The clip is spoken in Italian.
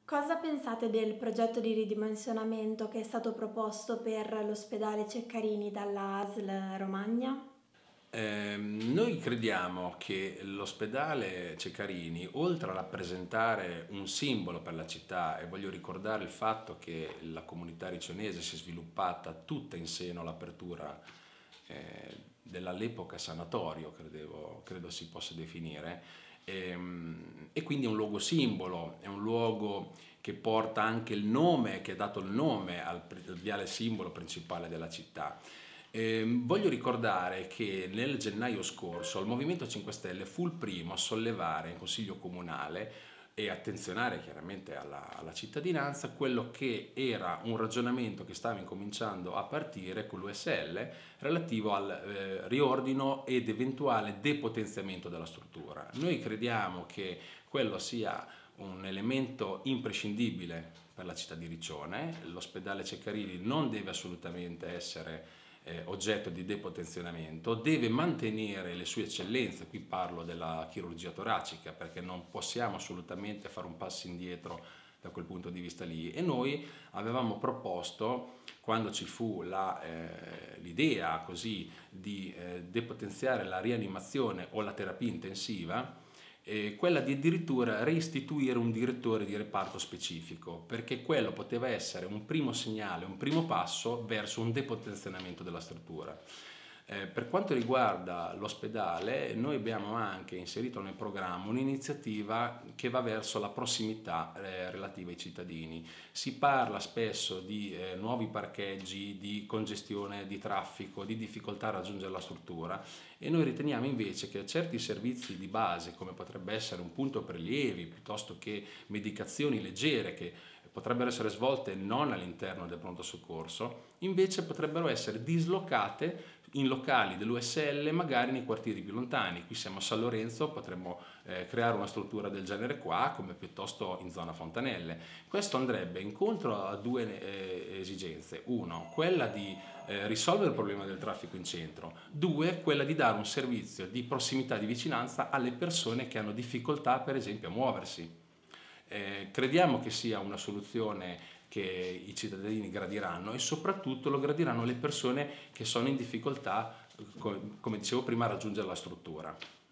Cosa pensate del progetto di ridimensionamento che è stato proposto per l'ospedale Ceccarini dalla ASL Romagna? Noi crediamo che l'ospedale Ceccarini, oltre a rappresentare un simbolo per la città, e voglio ricordare il fatto che la comunità ricionese si è sviluppata tutta in seno all'apertura dell'all'epoca sanatorio, credo si possa definire, e quindi è un luogo simbolo, è un luogo che porta anche il nome, che ha dato il nome al viale simbolo principale della città. Voglio ricordare che nel gennaio scorso il Movimento 5 Stelle fu il primo a sollevare in Consiglio Comunale e attenzionare chiaramente alla cittadinanza quello che era un ragionamento che stava incominciando a partire con l'USL relativo al riordino ed eventuale depotenziamento della struttura. Noi crediamo che quello sia un elemento imprescindibile per la città di Riccione. L'ospedale Ceccarini non deve assolutamente essere oggetto di depotenzionamento, deve mantenere le sue eccellenze, qui parlo della chirurgia toracica perché non possiamo assolutamente fare un passo indietro da quel punto di vista lì, e noi avevamo proposto, quando ci fu l'idea così di depotenziare la rianimazione o la terapia intensiva, quella di addirittura reistituire un direttore di reparto specifico, perché quello poteva essere un primo segnale, un primo passo verso un depotenzionamento della struttura. Per quanto riguarda l'ospedale, noi abbiamo anche inserito nel programma un'iniziativa che va verso la prossimità relativa ai cittadini. Si parla spesso di nuovi parcheggi, di congestione di traffico, di difficoltà a raggiungere la struttura, e noi riteniamo invece che certi servizi di base, come potrebbe essere un punto prelievi, piuttosto che medicazioni leggere che potrebbero essere svolte non all'interno del pronto soccorso, invece potrebbero essere dislocate in locali dell'USL, magari nei quartieri più lontani. Qui siamo a San Lorenzo, potremmo creare una struttura del genere qua, come piuttosto in zona Fontanelle. Questo andrebbe incontro a due esigenze: uno, quella di risolvere il problema del traffico in centro; due, quella di dare un servizio di prossimità, di vicinanza alle persone che hanno difficoltà per esempio a muoversi. Crediamo che sia una soluzione che i cittadini gradiranno, e soprattutto lo gradiranno le persone che sono in difficoltà, come dicevo prima, a raggiungere la struttura.